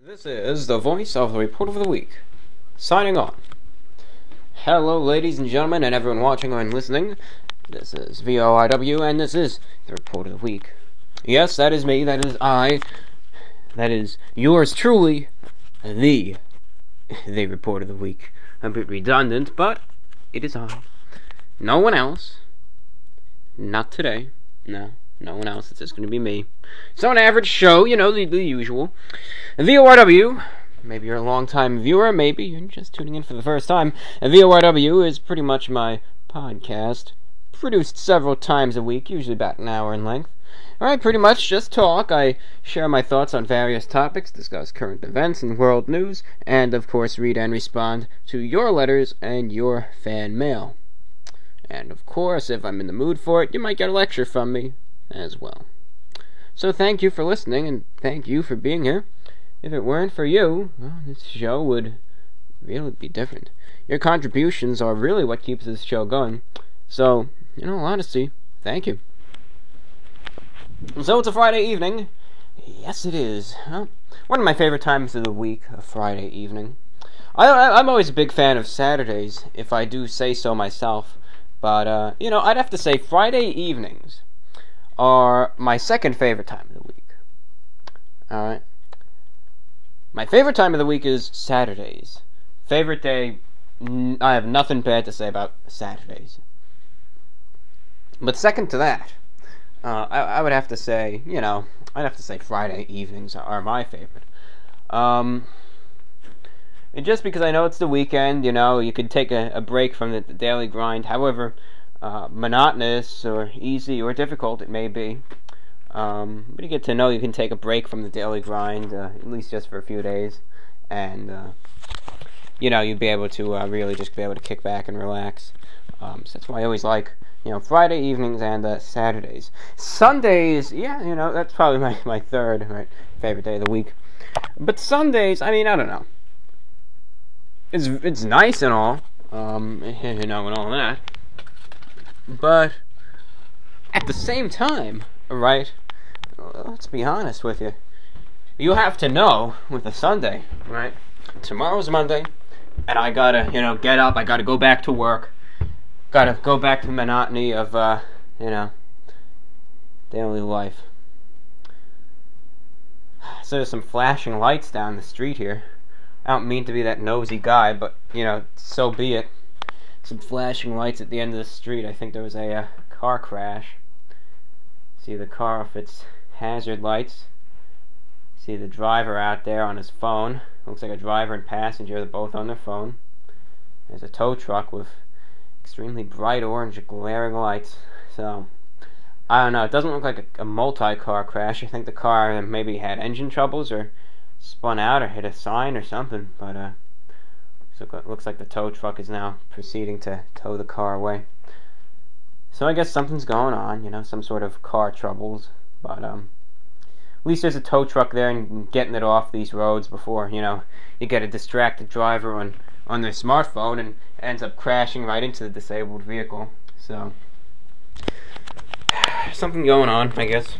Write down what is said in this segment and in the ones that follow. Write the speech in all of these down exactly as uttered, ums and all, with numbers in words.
This is the voice of the report of the week, signing on. Hello, ladies and gentlemen, and everyone watching and listening. This is V O R W, and this is the report of the week. Yes, that is me, that is I, that is yours truly, the, the report of the week. A bit redundant, but it is I. No one else. Not today. No. No one else. It's just going to be me. So an average show, you know, the, the usual. V O R W, maybe you're a long-time viewer, maybe you're just tuning in for the first time. And V O R W is pretty much my podcast, produced several times a week, usually about an hour in length. Alright, pretty much just talk. I share my thoughts on various topics, discuss current events and world news, and of course read and respond to your letters and your fan mail. And of course, if I'm in the mood for it, you might get a lecture from me as well. So thank you for listening, and thank you for being here. If it weren't for you, well, this show would really be different. Your contributions are really what keeps this show going. So, in all honesty, thank you. So it's a Friday evening. Yes, it is. Well, one of my favorite times of the week, a Friday evening. I, I, I'm always a big fan of Saturdays, if I do say so myself. But, uh, you know, I'd have to say Friday evenings are my second favorite time of the week. Alright? My favorite time of the week is Saturdays. Favorite day, n- I have nothing bad to say about Saturdays. But second to that, uh, I, I would have to say, you know, I'd have to say Friday evenings are my favorite. Um, and just because I know it's the weekend, you know, you could take a, a break from the, the daily grind, however uh, monotonous or easy or difficult it may be. Um, but you get to know you can take a break from the daily grind, uh, at least just for a few days, and, uh, you know, you'd be able to uh, really just be able to kick back and relax. Um, so that's why I always like, you know, Friday evenings and uh, Saturdays. Sundays, yeah, you know, that's probably my, my third right, favorite day of the week. But Sundays, I mean, I don't know. It's, it's nice and all, um, you know, and all that. But at the same time, right, let's be honest with you. You have to know with a Sunday, right? Tomorrow's Monday, and I gotta, you know, get up. I gotta go back to work. Gotta go back to the monotony of, uh, you know, daily life. So there's some flashing lights down the street here. I don't mean to be that nosy guy, but, you know, so be it. Some flashing lights at the end of the street. I think there was a uh, car crash. See the car with its hazard lights. See the driver out there on his phone. Looks like a driver and passenger. They're both on their phone. There's a tow truck with extremely bright orange glaring lights. So, I don't know. It doesn't look like a, a multi-car crash. I think the car maybe had engine troubles or spun out or hit a sign or something. But, uh, so it looks like the tow truck is now proceeding to tow the car away. So I guess something's going on, you know, some sort of car troubles, but um, at least there's a tow truck there and getting it off these roads before, you know, you get a distracted driver on, on their smartphone and ends up crashing right into the disabled vehicle. So, something going on, I guess.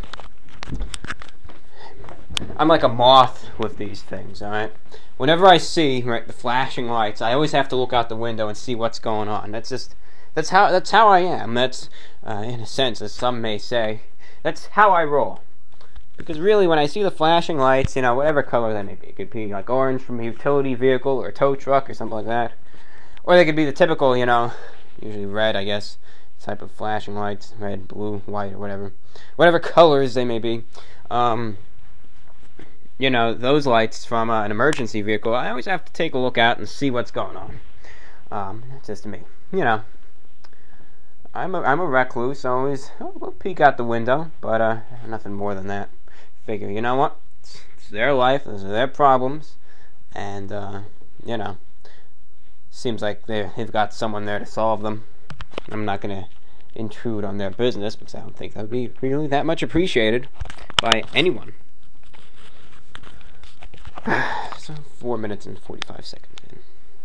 I'm like a moth with these things, alright? Whenever I see, right, the flashing lights, I always have to look out the window and see what's going on. That's just... That's how that's how I am. That's, uh, in a sense, as some may say, that's how I roll. Because really, when I see the flashing lights, you know, whatever color they may be, it could be like orange from a utility vehicle or a tow truck or something like that. Or they could be the typical, you know, usually red, I guess, type of flashing lights, red, blue, white, or whatever. Whatever colors they may be. Um, you know, those lights from uh, an emergency vehicle, I always have to take a look out and see what's going on. Um, that's just me. You know. I'm a, I'm a recluse, always, oh, we'll peek out the window, but uh, nothing more than that. Figure, you know what, it's, it's their life, those are their problems, and, uh, you know, seems like they've got someone there to solve them. I'm not going to intrude on their business, because I don't think that would be really that much appreciated by anyone. So, four minutes and forty-five seconds in.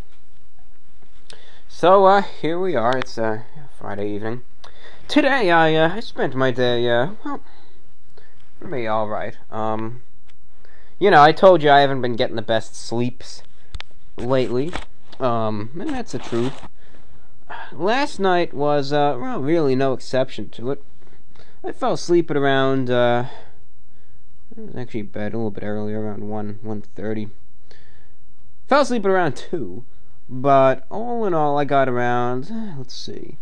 So, uh, here we are, it's, uh, Friday evening. Today, I, uh, I spent my day, uh, well, pretty alright. Um, you know, I told you I haven't been getting the best sleeps lately, um, and that's the truth. Last night was, uh, well, really no exception to it. I fell asleep at around, uh, I was actually in bed a little bit earlier, around one, one thirty. Fell asleep at around two, but all in all, I got around, let's see,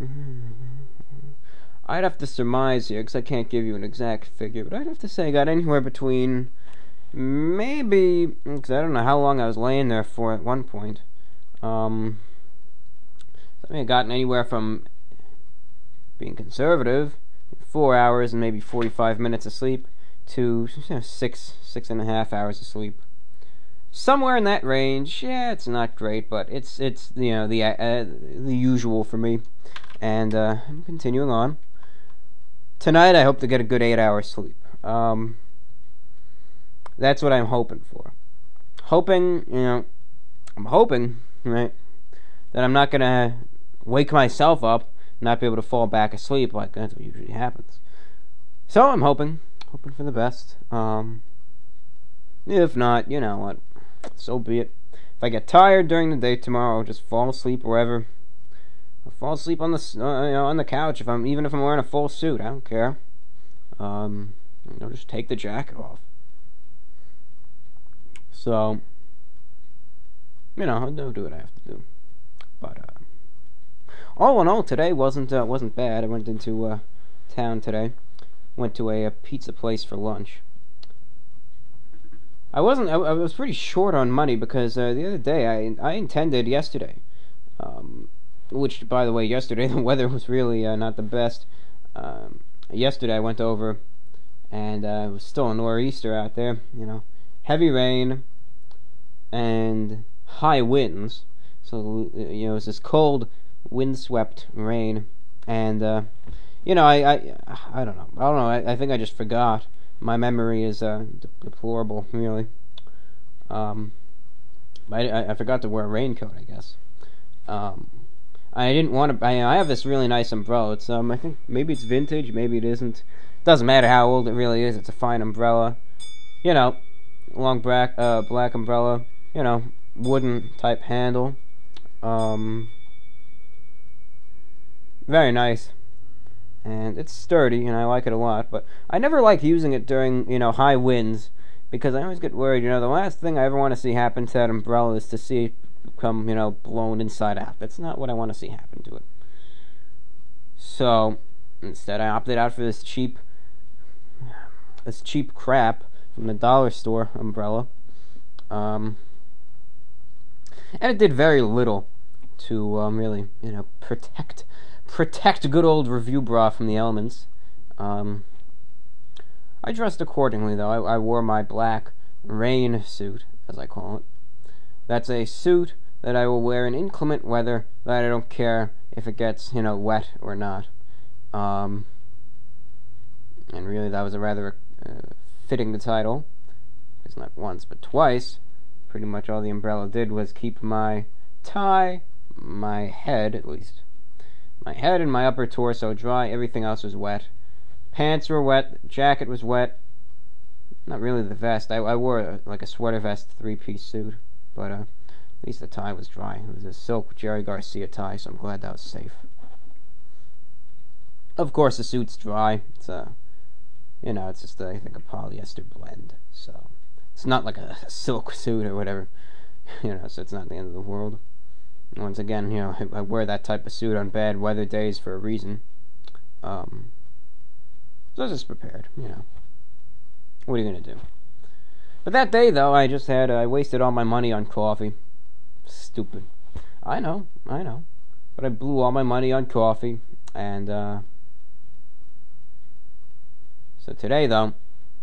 I'd have to surmise here, because I can't give you an exact figure, but I'd have to say I got anywhere between, maybe, because I don't know how long I was laying there for at one point, um, I may have gotten anywhere from, being conservative, four hours and maybe forty-five minutes of sleep, to you know, six, six and a half hours of sleep. Somewhere in that range. Yeah, it's not great, but it's it's you know the uh, the usual for me. And uh, I'm continuing on. Tonight, I hope to get a good eight hours sleep. Um, that's what I'm hoping for. Hoping, you know, I'm hoping, right, that I'm not gonna wake myself up, not be able to fall back asleep like that's what usually happens. So I'm hoping, hoping for the best. Um, if not, you know what, so be it. If I get tired during the day tomorrow, I'll just fall asleep wherever. I'll fall asleep on the uh, you know on the couch if I'm even if I'm wearing a full suit. I don't care. Um, I'll just take the jacket off. So, you know, I'll do what I have to do. But uh, all in all, today wasn't uh, wasn't bad. I went into uh, town today. Went to a, a pizza place for lunch. I wasn't. I, I was pretty short on money because uh, the other day I I intended yesterday, um, which by the way, yesterday the weather was really uh, not the best. Um, yesterday I went over, and uh, it was still a nor'easter out there. You know, heavy rain and high winds. So you know, it was this cold, windswept rain, and uh, you know, I, I I don't know. I don't know. I, I think I just forgot. My memory is uh, deplorable, really. Um, I, I forgot to wear a raincoat, I guess. Um, I didn't want to. I, I have this really nice umbrella. It's um, I think maybe it's vintage, maybe it isn't. Doesn't matter how old it really is. It's a fine umbrella. You know, long black uh black umbrella. You know, wooden type handle. Um, very nice. And it's sturdy, and I like it a lot, but I never like using it during, you know, high winds, because I always get worried, you know, the last thing I ever want to see happen to that umbrella is to see it become, you know, blown inside out. That's not what I want to see happen to it. So, instead I opted out for this cheap, this cheap crap from the dollar store umbrella, um, and it did very little to, um, really, you know, protect Protect good old review bra from the elements. Um, I dressed accordingly, though. I, I wore my black rain suit, as I call it. That's a suit that I will wear in inclement weather, that I don't care if it gets, you know, wet or not. Um, and really, that was a rather uh, fitting the title. It's not once, but twice. Pretty much all the umbrella did was keep my tie, my head, at least, my head and my upper torso dry. Everything else was wet. Pants were wet. The jacket was wet. Not really the vest. I, I wore a, like a sweater vest three-piece suit, but uh, at least the tie was dry. It was a silk Jerry Garcia tie, so I'm glad that was safe. Of course, the suit's dry. It's a, you know, it's just a, I think a polyester blend. So it's not like a, a silk suit or whatever. You know, so it's not the end of the world. Once again, you know, I, I wear that type of suit on bad weather days for a reason. Um, so I was just prepared, you know. What are you gonna do? But that day, though, I just had, uh, I wasted all my money on coffee. Stupid. I know, I know. But I blew all my money on coffee, and, uh, so today, though,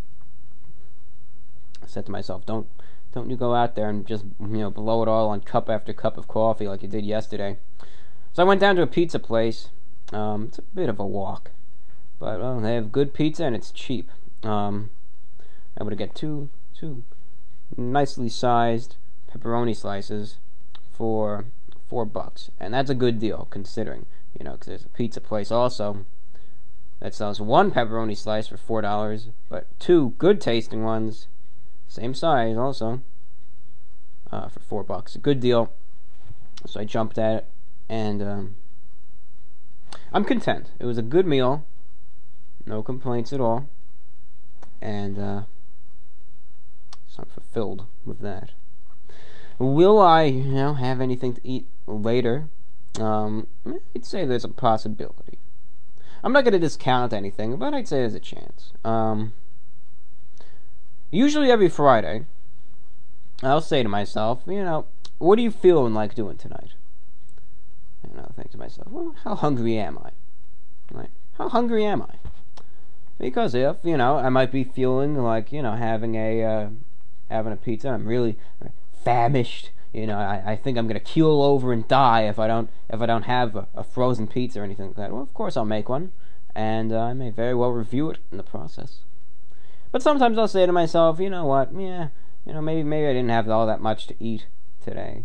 I said to myself, don't, Don't you go out there and just, you know, blow it all on cup after cup of coffee like you did yesterday. So I went down to a pizza place. Um, it's a bit of a walk, but well, they have good pizza and it's cheap. Um, I would get two, two nicely sized pepperoni slices for four bucks, and that's a good deal considering, you know, because there's a pizza place also that sells one pepperoni slice for four dollars, but two good tasting ones same size also, uh, for four bucks. A good deal. So I jumped at it, and um, I'm content. It was a good meal, no complaints at all, and uh, so I'm fulfilled with that. Will I, you know, have anything to eat later? Um, I'd say there's a possibility. I'm not going to discount anything, but I'd say there's a chance. Um, usually every Friday, I'll say to myself, you know, what are you feeling like doing tonight? And I'll think to myself, well, how hungry am I? Right? How hungry am I? Because if, you know, I might be feeling like, you know, having a, uh, having a pizza, I'm really famished. You know, I, I think I'm gonna keel over and die if I don't if I don't have a, a frozen pizza or anything like that. Well, of course I'll make one, and uh, I may very well review it in the process. But sometimes I'll say to myself, you know what? Yeah, you know, maybe maybe I didn't have all that much to eat today,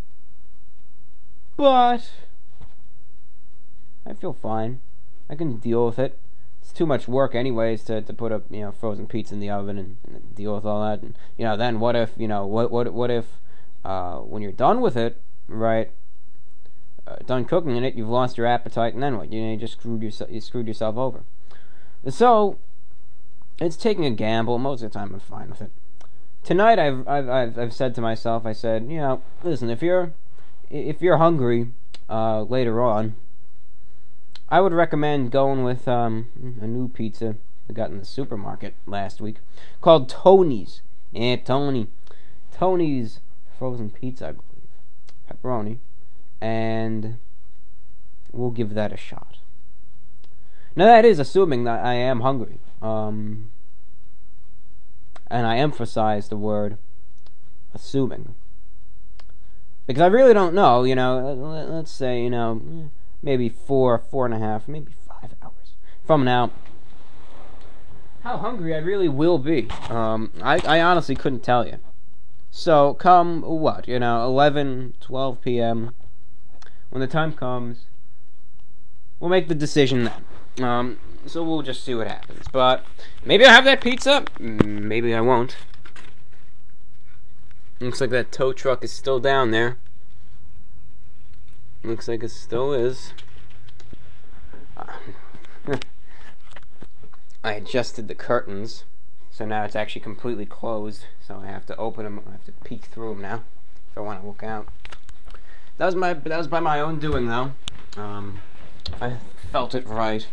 but I feel fine. I can deal with it. It's too much work, anyways, to, to put a you know frozen pizza in the oven and, and deal with all that. And you know, then what if you know what what what if uh, when you're done with it, right? Uh, done cooking in it, you've lost your appetite, and then what? You know, you just screwed yourself. You screwed yourself over. So it's taking a gamble. Most of the time, I'm fine with it. Tonight, I've I've I've, I've said to myself, I said, you know, listen, if you're if you're hungry uh, later on, I would recommend going with um, a new pizza we got in the supermarket last week called Tony's. Yeah, Tony. Tony's frozen pizza, I believe. Pepperoni. And we'll give that a shot. Now, that is assuming that I am hungry. Um, and I emphasize the word assuming. Because I really don't know, you know, let's say, you know, maybe four, four and a half, maybe five hours from now, how hungry I really will be. Um, I, I honestly couldn't tell you. So, come, what, you know, eleven, twelve p.m., when the time comes, we'll make the decision then. Um, so we'll just see what happens. But maybe I'll have that pizza, maybe I won't. Looks like that tow truck is still down there. Looks like it still is. Uh, I adjusted the curtains, so now it's actually completely closed. So I have to open them. I have to peek through them now if I want to look out. That was my. That was by my own doing, though. Um, I felt it right.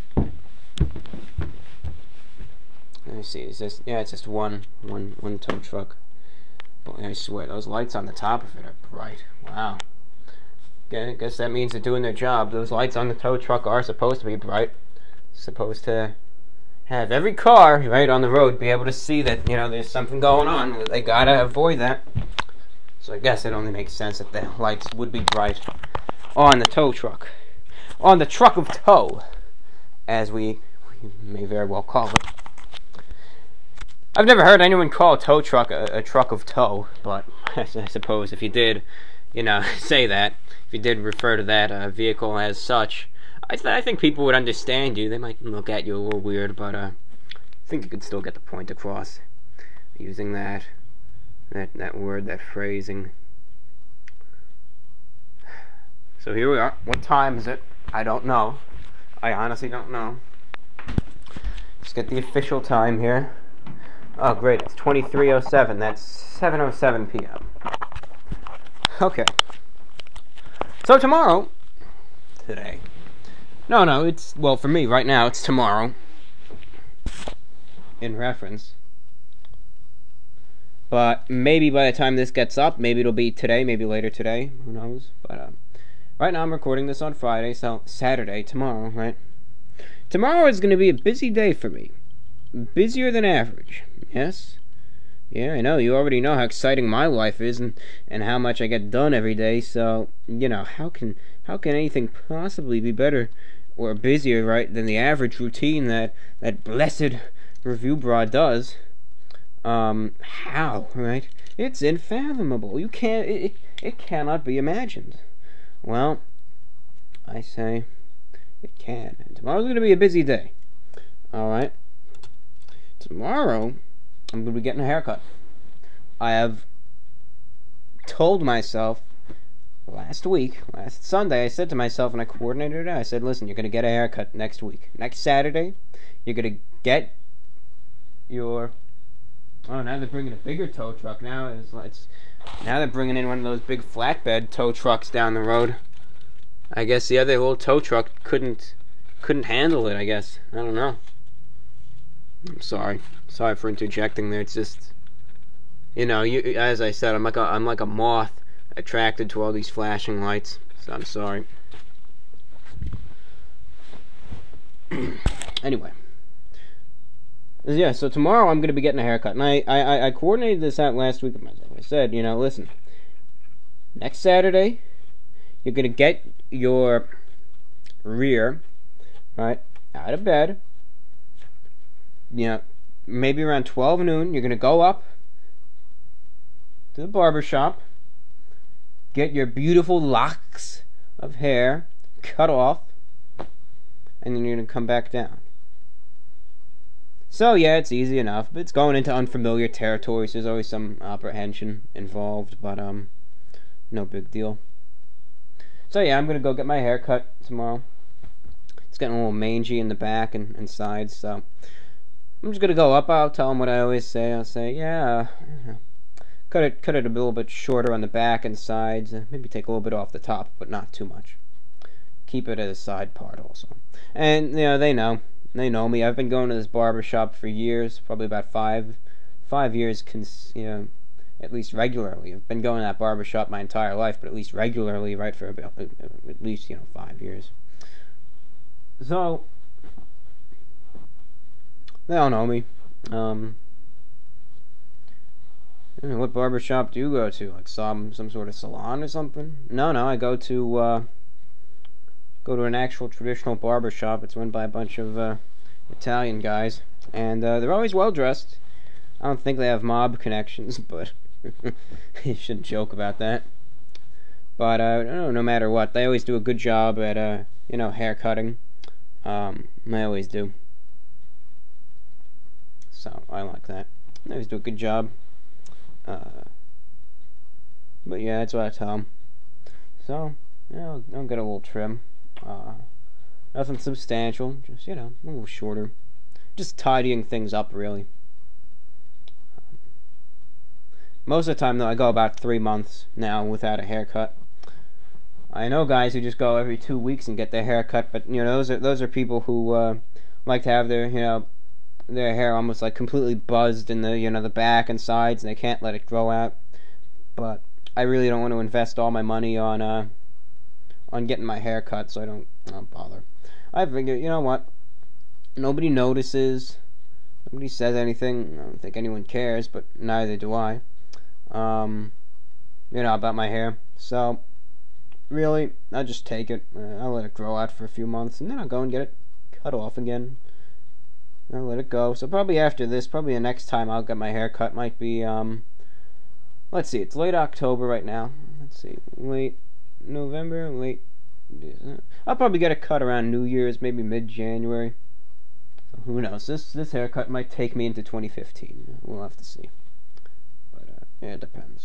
Let me see. Is this? Yeah, it's just one, one, one tow truck. Boy, I swear, those lights on the top of it are bright. Wow. I guess that means they're doing their job. Those lights on the tow truck are supposed to be bright. Supposed to have every car, right, on the road be able to see that, you know, there's something going on. They gotta avoid that. So I guess it only makes sense that the lights would be bright on the tow truck. On the truck of tow, as we, we may very well call it. I've never heard anyone call a tow truck a, a truck of tow, but I suppose if you did, you know, say that, if you did refer to that uh, vehicle as such, I, th I think people would understand you. They might look at you a little weird, but uh, I think you could still get the point across using that, that, that word, that phrasing. So here we are. What time is it? I don't know. I honestly don't know. Let's get the official time here. Oh, great. It's twenty-three oh seven. That's seven oh seven p m Okay. So tomorrow, today, no, no, it's, well, for me, right now, it's tomorrow, in reference, but maybe by the time this gets up, maybe it'll be today, maybe later today, who knows, but, uh, right now I'm recording this on Friday, so Saturday, tomorrow, right, tomorrow is going to be a busy day for me, busier than average, yes. Yeah, I know, you already know how exciting my life is and, and how much I get done every day, so, you know, how can how can anything possibly be better or busier, right, than the average routine that, that blessed review broad does? Um, how, right? It's unfathomable. You can't, it, it cannot be imagined. Well, I say, it can. And tomorrow's going to be a busy day. Alright? Tomorrow, I'm going to be getting a haircut. I have told myself last week, last Sunday, I said to myself, and I coordinated it, I said, listen, you're going to get a haircut next week. Next Saturday, you're going to get your... Oh, now they're bringing a bigger tow truck. Now it's, it's now they're bringing in one of those big flatbed tow trucks down the road. I guess the other little tow truck couldn't couldn't handle it, I guess. I don't know. I'm sorry. Sorry for interjecting there. It's just, you know, you as I said, I'm like a I'm like a moth attracted to all these flashing lights. So I'm sorry. Anyway. Yeah, so tomorrow I'm going to be getting a haircut. And I, I, I coordinated this out last week with myself. I said, you know, listen, next Saturday, you're going to get your rear, right, out of bed. You know, maybe around twelve noon, you're going to go up to the barber shop, get your beautiful locks of hair cut off, and then you're going to come back down. So, yeah, it's easy enough, but it's going into unfamiliar territory, so there's always some apprehension involved, but, um, no big deal. So, yeah, I'm going to go get my hair cut tomorrow. It's getting a little mangy in the back and, and sides, so I'm just going to go up. I'll tell them what I always say. I'll say, yeah, uh, cut it cut it a little bit shorter on the back and sides, uh, maybe take a little bit off the top, but not too much. Keep it as a side part also. And, you know, they know. They know me. I've been going to this barber shop for years, probably about five, five years, cons you know, at least regularly. I've been going to that barber shop my entire life, but at least regularly, right, for about, at least, you know, five years. So, they all know me. Um, you know, what barber shop do you go to? Like some some sort of salon or something? No, no, I go to, uh, go to an actual traditional barber shop. It's run by a bunch of uh, Italian guys, and uh, they're always well dressed. I don't think they have mob connections, but you shouldn't joke about that. But uh, no, no matter what, they always do a good job at uh, you know, hair cutting. Um, they always do. So I like that. They always do a good job. Uh, but yeah, that's what I tell them. So yeah, I'll, I'll get a little trim. Uh, nothing substantial, just, you know, a little shorter. Just tidying things up, really. Um, most of the time, though, I go about three months now without a haircut. I know guys who just go every two weeks and get their hair cut, but, you know, those are those are people who uh, like to have their, you know, their hair almost like completely buzzed in the, you know, the back and sides, and they can't let it grow out. But I really don't want to invest all my money on uh. on getting my hair cut, so I don't, I don't bother. I figure, you know what? Nobody notices. Nobody says anything. I don't think anyone cares, but neither do I. Um, you know, about my hair. So, really, I'll just take it. Uh, I'll let it grow out for a few months, and then I'll go and get it cut off again. I'll let it go. So probably after this, probably the next time I'll get my hair cut might be, um, let's see, it's late October right now. Let's see, late November, late. I'll probably get a cut around New Year's, maybe mid-January. So who knows? This this haircut might take me into twenty fifteen. We'll have to see. But uh, yeah, it depends.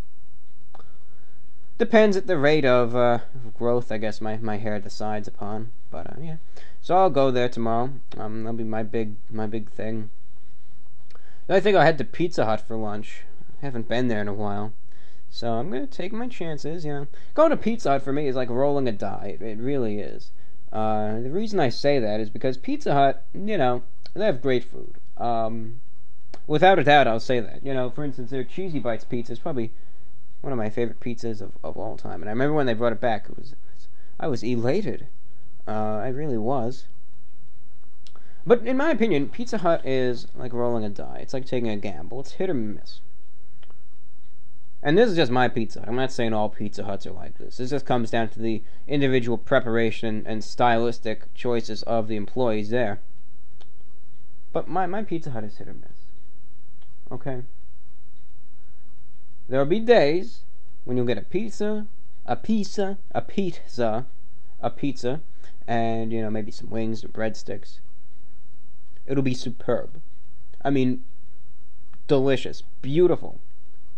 Depends at the rate of uh, growth, I guess my my hair decides upon. But uh, yeah, so I'll go there tomorrow. Um, that'll be my big my big thing. I think I head to Pizza Hut for lunch. I haven't been there in a while. So I'm going to take my chances, you know. Going to Pizza Hut for me is like rolling a die. It, it really is. Uh, the reason I say that is because Pizza Hut, you know, they have great food. Um, without a doubt, I'll say that. You know, for instance, their Cheesy Bites pizza is probably one of my favorite pizzas of, of all time. And I remember when they brought it back, it was, it was I was elated. Uh, I really was. But in my opinion, Pizza Hut is like rolling a die. It's like taking a gamble. It's hit or miss. And this is just my Pizza Hut. I'm not saying all Pizza Huts are like this. This just comes down to the individual preparation and stylistic choices of the employees there. But my, my Pizza Hut is hit or miss. Okay? There'll be days when you'll get a pizza, a pizza, a pizza, a pizza, and, you know, maybe some wings or breadsticks. It'll be superb. I mean, delicious, beautiful.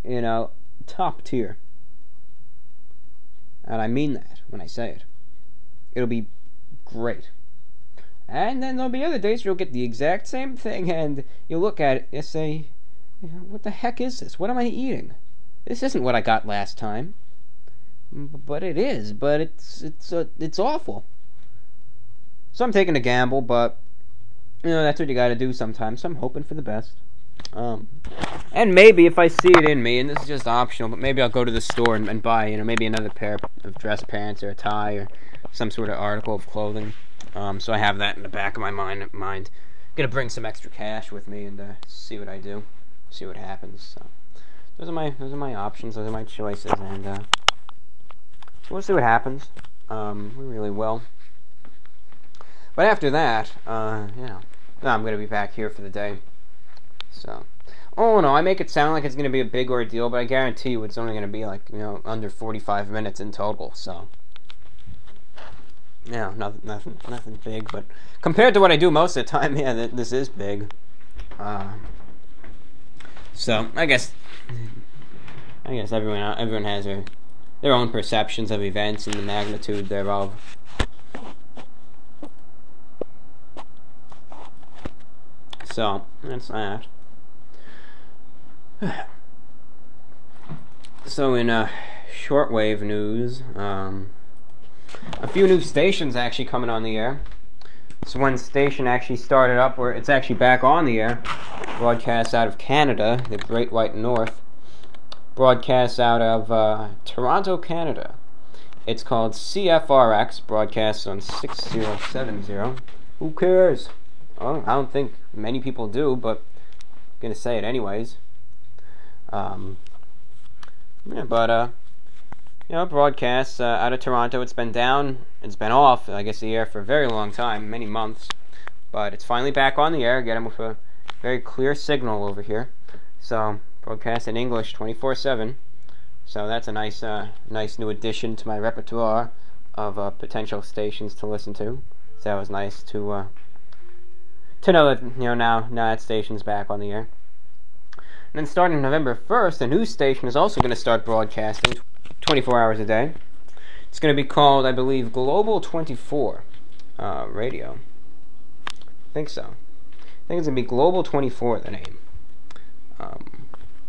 you know, top tier. And I mean that when I say it. It'll be great. And then there'll be other days where you'll get the exact same thing, and you'll look at it and say, what the heck is this? What am I eating? This isn't what I got last time. But it is. But it's it's uh, it's awful. So I'm taking a gamble, but you know that's what you got to do sometimes. So I'm hoping for the best. Um, and maybe if I see it in me, and this is just optional, but maybe I'll go to the store and, and buy, you know, maybe another pair of dress pants or a tie or some sort of article of clothing. Um, so I have that in the back of my mind. Mind, gonna bring some extra cash with me and uh, see what I do, see what happens. So those are my those are my options. Those are my choices, and uh, we'll see what happens. Um, we really will. But after that, uh, you know, I'm gonna be back here for the day. So, oh no, I make it sound like it's going to be a big ordeal, but I guarantee you it's only going to be like, you know, under forty-five minutes in total, so. Yeah, nothing, nothing, nothing big, but compared to what I do most of the time, yeah, th this is big. Uh, so, I guess, I guess everyone, everyone has their, their own perceptions of events and the magnitude thereof. So, that's that. So in uh, shortwave news, um, a few new stations actually coming on the air. So one station actually started up, where it's actually back on the air, broadcasts out of Canada, the Great White North, broadcasts out of uh, Toronto, Canada. It's called C F R X, broadcasts on six zero seven zero. Who cares? Oh, I don't think many people do, but I'm gonna say it anyways. Um, yeah, but, uh, you know, broadcasts uh, out of Toronto. It's been down, it's been off, I guess, the air for a very long time, many months. But it's finally back on the air, getting with a very clear signal over here. So, broadcast in English twenty-four seven. So that's a nice, uh, nice new addition to my repertoire of uh, potential stations to listen to. So that was nice to, uh, to know that, you know, now, now that station's back on the air. And then starting November first, the news station is also going to start broadcasting twenty-four hours a day. It's going to be called, I believe, Global twenty-four uh, Radio. I think so. I think it's going to be Global twenty-four, the name. Um,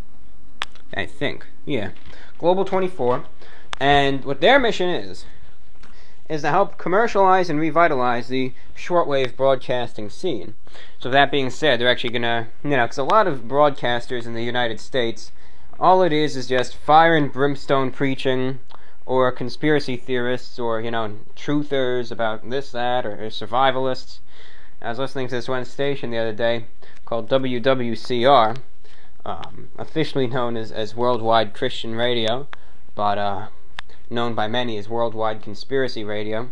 I think. Yeah. Global twenty-four. And what their mission is, is to help commercialize and revitalize the shortwave broadcasting scene. So that being said, they're actually going to, you know, because a lot of broadcasters in the United States, all it is is just fire and brimstone preaching, or conspiracy theorists, or, you know, truthers about this, that, or, or survivalists. I was listening to this one station the other day called W W C R, um, officially known as, as Worldwide Christian Radio, but, uh, known by many as Worldwide Conspiracy Radio.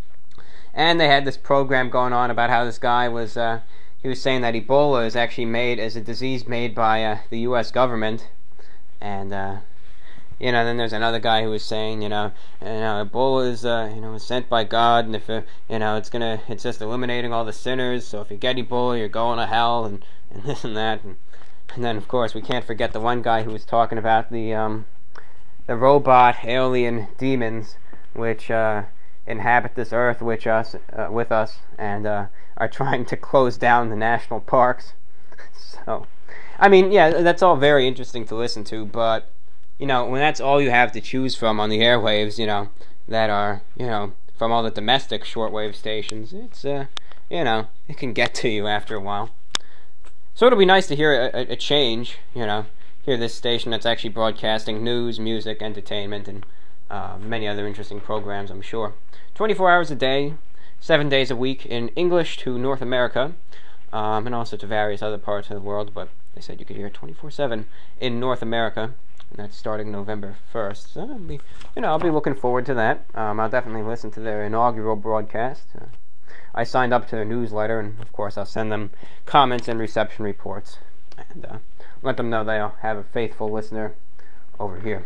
And they had this program going on about how this guy was, uh, he was saying that Ebola is actually made as a disease made by uh, the U S government. And, uh, you know, then there's another guy who was saying, you know, you know Ebola is, uh, you know, sent by God, and if, uh, you know, it's gonna, it's just eliminating all the sinners, so if you get Ebola, you're going to hell, and, and this and that. And, and then, of course, we can't forget the one guy who was talking about the, um, the robot alien demons, which uh, inhabit this earth with us, uh, with us, and uh, are trying to close down the national parks. So, I mean, yeah, that's all very interesting to listen to, but, you know, when that's all you have to choose from on the airwaves, you know, that are, you know, from all the domestic shortwave stations, it's, uh, you know, it can get to you after a while. So it'll be nice to hear a, a, a change, you know, hear this station that's actually broadcasting news, music, entertainment, and uh, many other interesting programs, I'm sure. twenty-four hours a day, seven days a week in English to North America, um, and also to various other parts of the world, but they said you could hear it twenty-four seven in North America, and that's starting November first. So I'll be, you know, I'll be looking forward to that. Um, I'll definitely listen to their inaugural broadcast. Uh, I signed up to their newsletter, and of course I'll send them comments and reception reports, and uh, let them know they'll have a faithful listener over here.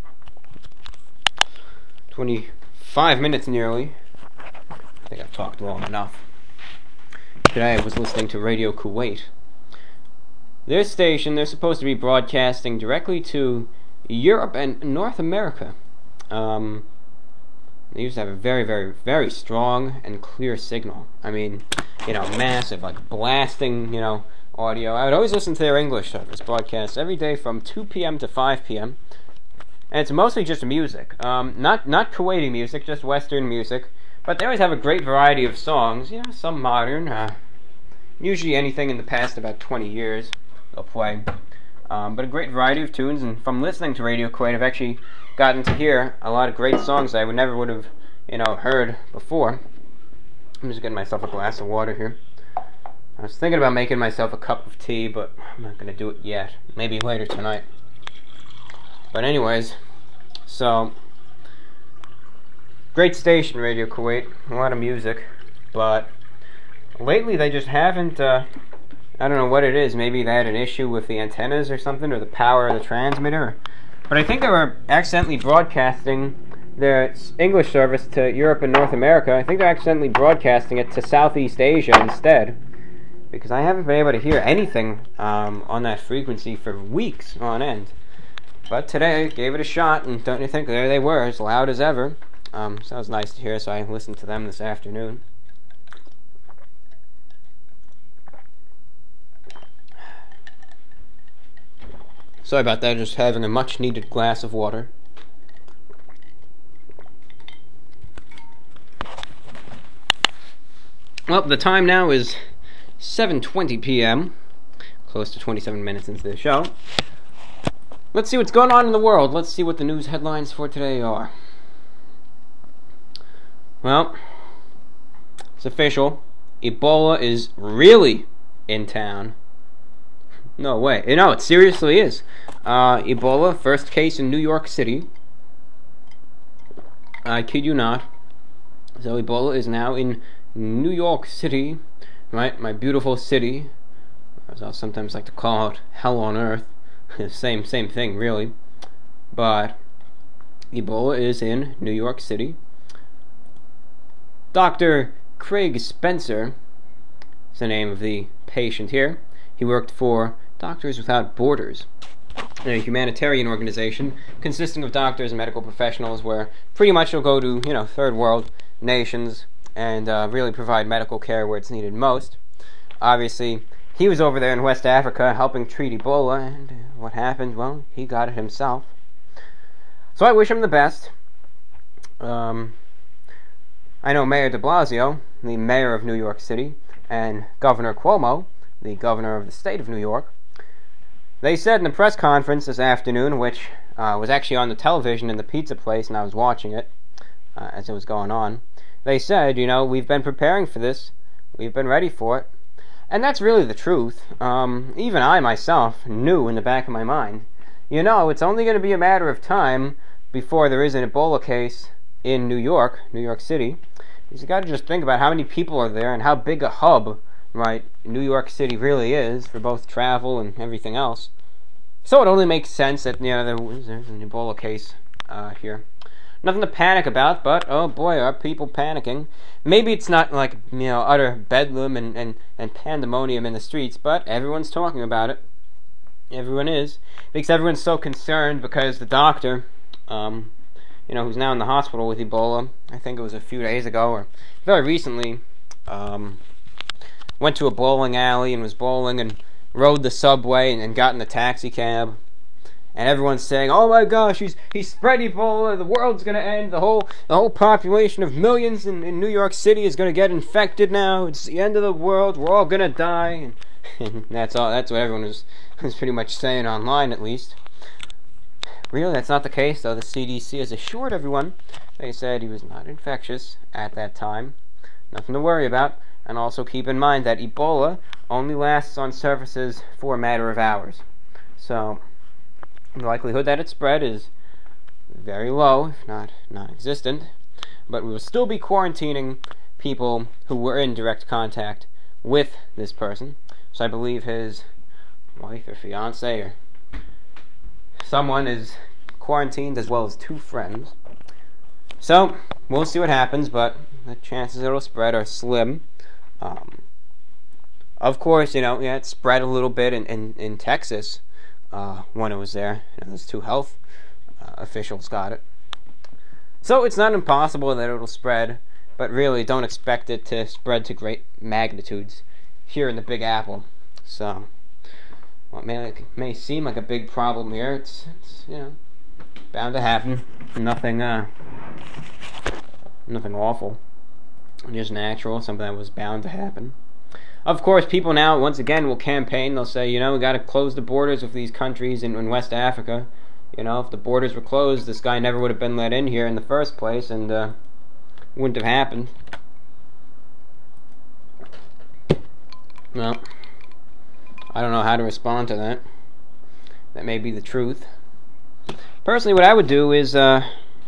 twenty-five minutes nearly. I think I've talked long enough. Today I was listening to Radio Kuwait. This station, they're supposed to be broadcasting directly to Europe and North America. Um, they used to have a very, very, very strong and clear signal. I mean, you know, massive, like blasting, you know, audio. I would always listen to their English service broadcasts every day from two p.m. to five p.m. And it's mostly just music. Um, not not Kuwaiti music, just Western music. But they always have a great variety of songs. You know, some modern. Uh, usually anything in the past about twenty years they'll play. Um, but a great variety of tunes. And from listening to Radio Kuwait, I've actually gotten to hear a lot of great songs that I would never would have, you know, heard before. I'm just getting myself a glass of water here. I was thinking about making myself a cup of tea, but I'm not going to do it yet. Maybe later tonight. But anyways, so, great station, Radio Kuwait. A lot of music. But lately they just haven't, uh, I don't know what it is. Maybe they had an issue with the antennas or something, or the power of the transmitter. But I think they were accidentally broadcasting their English service to Europe and North America. I think they're accidentally broadcasting it to Southeast Asia instead. Because I haven't been able to hear anything um, on that frequency for weeks on end. But today, I gave it a shot, and don't you think, there they were, as loud as ever. Um, so that was nice to hear, so I listened to them this afternoon. Sorry about that, just having a much-needed glass of water. Well, the time now is seven twenty p.m., close to twenty-seven minutes into the show. Let's see what's going on in the world. Let's see what the news headlines for today are. Well, it's official. Ebola is really in town. No way. No, it seriously is. Uh, Ebola, first case in New York City. I kid you not. So Ebola is now in New York City. Right, my beautiful city, as I'll sometimes like to call it, hell on earth. same same thing, really. But Ebola is in New York City. Doctor Craig Spencer is the name of the patient here. He worked for Doctors Without Borders, a humanitarian organization consisting of doctors and medical professionals where pretty much you'll go to, you know, third world nations and uh, really provide medical care where it's needed most. Obviously, he was over there in West Africa helping treat Ebola, and what happened? Well, he got it himself. So I wish him the best. Um, I know Mayor de Blasio, the mayor of New York City, and Governor Cuomo, the governor of the state of New York, they said in a press conference this afternoon, which uh, was actually on the television in the pizza place, and I was watching it uh, as it was going on. They said, you know, we've been preparing for this, we've been ready for it. And that's really the truth. Um, even I myself knew in the back of my mind, you know, it's only going to be a matter of time before there is an Ebola case in New York, New York City. Because you got to just think about how many people are there and how big a hub, right, New York City really is for both travel and everything else. So it only makes sense that, you know, there, there's an Ebola case uh, here. Nothing to panic about, but, oh boy, are people panicking. Maybe it's not like, you know, utter bedlam and, and, and pandemonium in the streets, but everyone's talking about it. Everyone is. Because everyone's so concerned because the doctor, um, you know, who's now in the hospital with Ebola, I think it was a few days ago, or very recently, um, went to a bowling alley and was bowling and rode the subway and, and got in a taxi cab. And everyone's saying, "Oh my gosh, he's he's spread Ebola. The world's gonna end. The whole the whole population of millions in, in New York City is gonna get infected now. It's the end of the world. We're all gonna die." And, and that's all. That's what everyone was was pretty much saying online, at least. Really, that's not the case, though. The C D C has assured everyone. They said he was not infectious at that time. Nothing to worry about. And also keep in mind that Ebola only lasts on surfaces for a matter of hours. So the likelihood that it spread is very low, if not non-existent, but we will still be quarantining people who were in direct contact with this person. So I believe his wife or fiance or someone is quarantined, as well as two friends. So we'll see what happens, but the chances it'll spread are slim. Um, Of course, you know, yeah, it spread a little bit in, in, in Texas uh, when it was there. You know, those two health uh, officials got it. So it's not impossible that it'll spread, but really don't expect it to spread to great magnitudes here in the Big Apple. So, well, it may, it may seem like a big problem here. It's, it's you know, bound to happen. Nothing, uh, nothing awful. Just natural, something that was bound to happen. Of course, people now, once again, will campaign. They'll say, you know, we got to close the borders with these countries in, in West Africa. You know, if the borders were closed, this guy never would have been let in here in the first place, and uh, wouldn't have happened. Well, I don't know how to respond to that. That may be the truth. Personally, what I would do is, uh,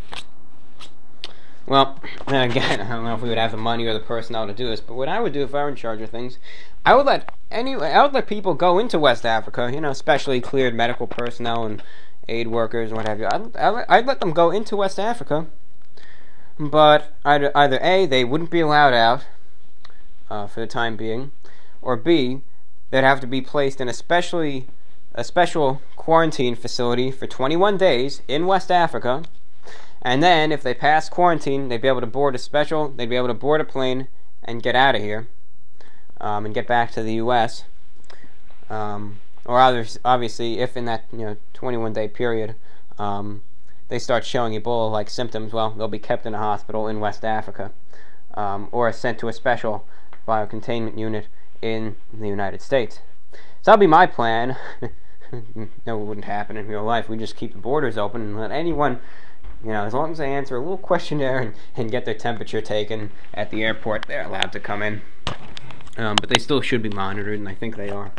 well, then again, I don't know if we would have the money or the personnel to do this, but what I would do if I were in charge of things, I would let any, I would let people go into West Africa, you know, especially cleared medical personnel and aid workers and what have you. I'd, I'd let them go into West Africa, but either, either A, they wouldn't be allowed out uh, for the time being, or B, they'd have to be placed in a specially a special quarantine facility for twenty-one days in West Africa, and then if they passed quarantine, they'd be able to board a special, they'd be able to board a plane and get out of here, um, and get back to the U S Um, or others, obviously, if in that you know twenty-one day period, um, they start showing Ebola-like symptoms, well, they'll be kept in a hospital in West Africa, um, or sent to a special biocontainment unit in the United States. So that'll be my plan. No, it wouldn't happen in real life. We just keep the borders open and let anyone, you know, as long as they answer a little questionnaire and, and get their temperature taken at the airport, they're allowed to come in. Um, but they still should be monitored, and I think they are.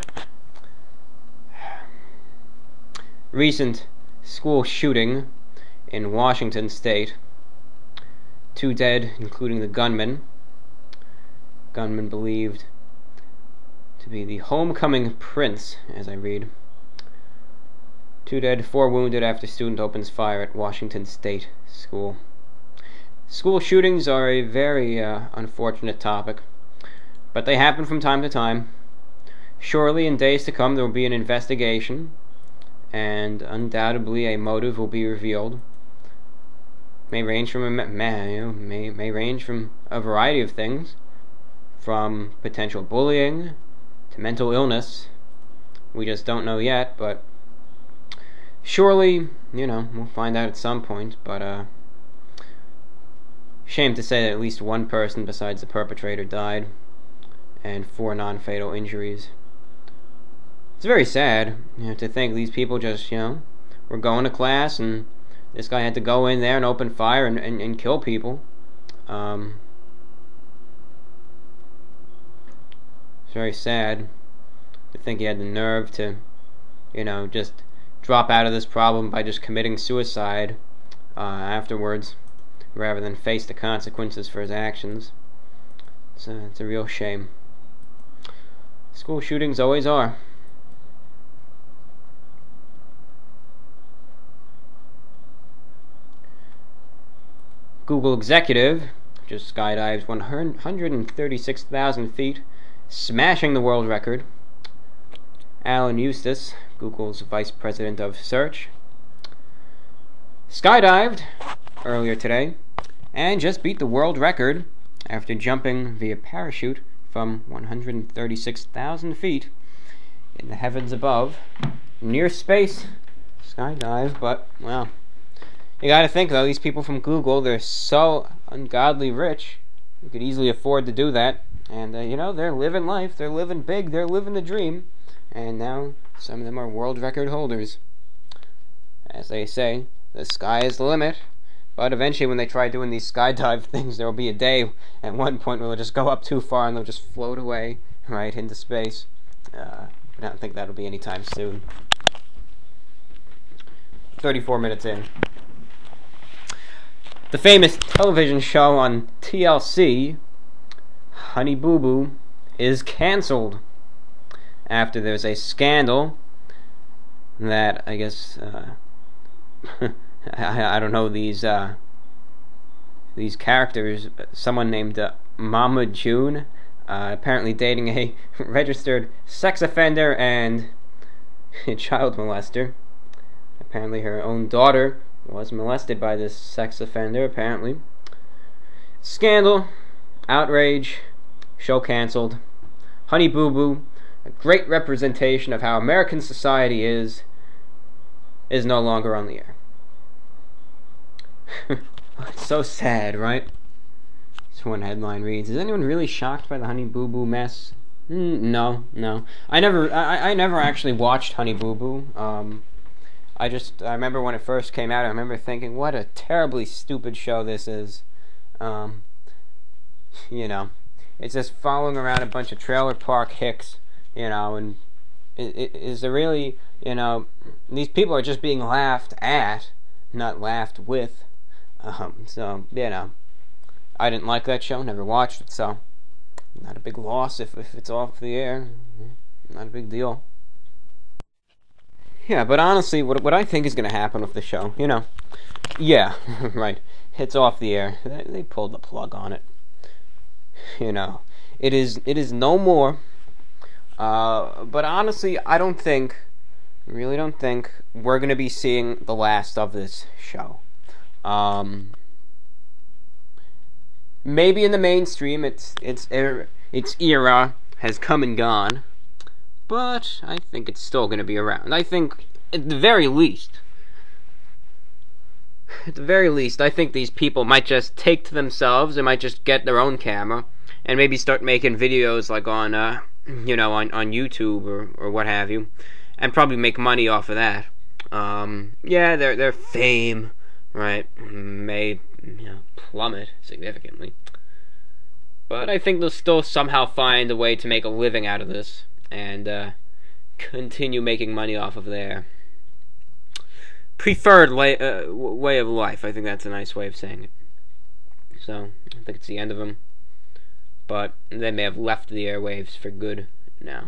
Recent school shooting in Washington State. Two dead, including the gunman. Gunman believed to be the homecoming prince, as I read. Two dead, four wounded after student opens fire at Washington State School. School shootings are a very uh, unfortunate topic, but they happen from time to time. Surely in days to come there will be an investigation, and undoubtedly a motive will be revealed. May range from a man, you know, may may range from a variety of things, from potential bullying to mental illness. We just don't know yet, but surely, you know, we'll find out at some point. But uh, shame to say that at least one person besides the perpetrator died, and four non-fatal injuries. It's very sad, you know, to think these people just, you know, were going to class and this guy had to go in there and open fire and, and, and kill people. Um, it's very sad to think he had the nerve to, you know, just drop out of this problem by just committing suicide uh, afterwards, rather than face the consequences for his actions. It's a, it's a real shame. School shootings always are. Google executive just skydives one hundred thirty-six thousand feet, smashing the world record. Alan Eustace, Google's vice president of search, skydived earlier today and just beat the world record after jumping via parachute from one hundred thirty-six thousand feet in the heavens above. Near space skydive, but, well, you gotta think, though, these people from Google, they're so ungodly rich, you could easily afford to do that. And, uh, you know, they're living life, they're living big, they're living the dream. And now, some of them are world record holders. As they say, the sky is the limit. But eventually, when they try doing these skydive things, there will be a day at one point where they'll just go up too far and they'll just float away, right, into space. Uh, I don't think that'll be anytime soon. thirty-four minutes in. The famous television show on T L C, Honey Boo Boo, is cancelled after there's a scandal that, I guess, uh, I, I don't know, these uh, these characters, someone named uh, Mama June, uh, apparently dating a registered sex offender and a child molester. Apparently her own daughter was molested by this sex offender, apparently. Scandal, outrage, show canceled. Honey Boo Boo, a great representation of how American society is, is no longer on the air. It's so sad, right? This one headline reads, is anyone really shocked by the Honey Boo Boo mess? Mm, no, no. I never, I, I never actually watched Honey Boo Boo. Um, I just, I remember when it first came out, I remember thinking, what a terribly stupid show this is. Um, you know, it's just following around a bunch of trailer park hicks, you know, and it, it, is there really, you know, these people are just being laughed at, not laughed with. Um, so, you know, I didn't like that show, never watched it, so not a big loss if, if it's off the air. Not a big deal. Yeah, but honestly, what what I think is going to happen with the show, you know, yeah, right, it's off the air. They, they pulled the plug on it. You know, it is it is no more. Uh, but honestly, I don't think, really don't think, we're going to be seeing the last of this show. Um, maybe in the mainstream, its its er, its era has come and gone. But I think it's still going to be around. I think, at the very least, at the very least, I think these people might just take to themselves, they might just get their own camera, and maybe start making videos like on, uh, you know, on, on YouTube or, or what have you, and probably make money off of that. Um, yeah, their their fame, right, may, you know, plummet significantly. But I think they'll still somehow find a way to make a living out of this. And uh, continue making money off of their preferred way, uh, way of life. I think that's a nice way of saying it. So, I think it's the end of them. But they may have left the airwaves for good now.